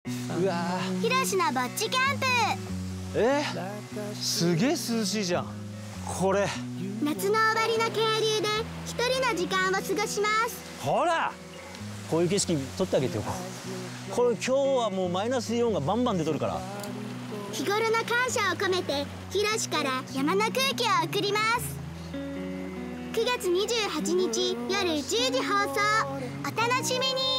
うわひろしのぼっちキャンプ。 すげえ涼しいじゃんこれ。 夏の終わりの渓流で一人の時間を過ごします。 ほらこういう景色撮ってあげてよ。これ今日はもうマイナスイオンがバンバン出とるから。 日頃の感謝を込めてひろしから山の空気を送ります。9月28日夜10時放送。お楽しみに。